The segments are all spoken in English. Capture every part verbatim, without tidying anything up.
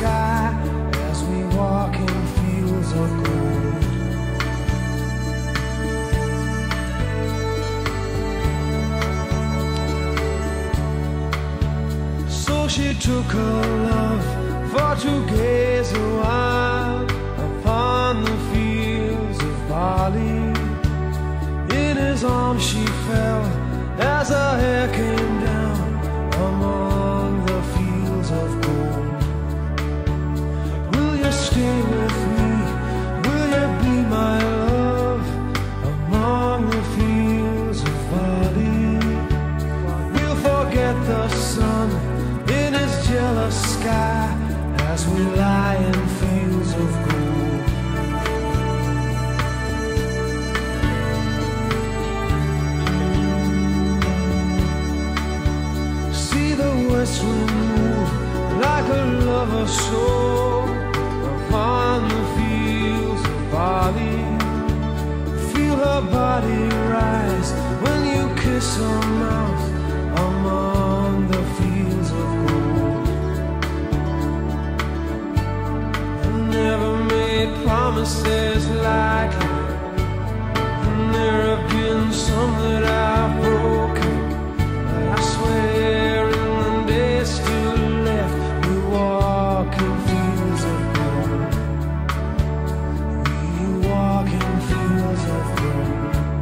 sky as we walk in fields of gold. So she took her love for to gaze a while upon the fields of barley. In his arms she fell as her hair came down among the fields of gold. Will you stay with me? Will you be my love among the fields of barley? We'll forget the sun in his jealous sky as we lie in fields of gold. See the west wind move like a lover's soul upon the fields of barley. Feel her body rise when you kiss her mouth among the fields of gold. I never made promises like you, and there have been some that I've broken. I swear in the days still left, we walk in fields of gold. We walk in fields of gold.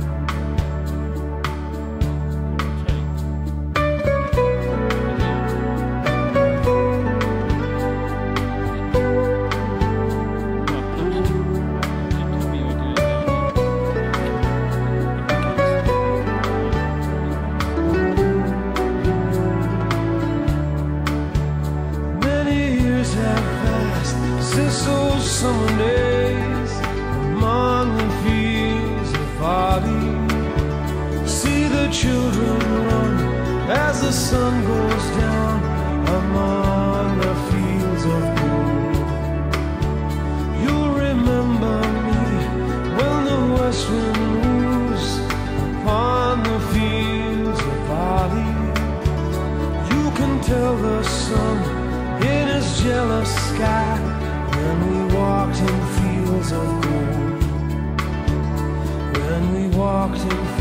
Since those summer days among the fields of barley, see the children run as the sun goes down among the fields of gold. You'll remember me when the west wind moves upon the fields of barley. You can tell the sun in his jealous sky when we walked in fields of gold. When we walked in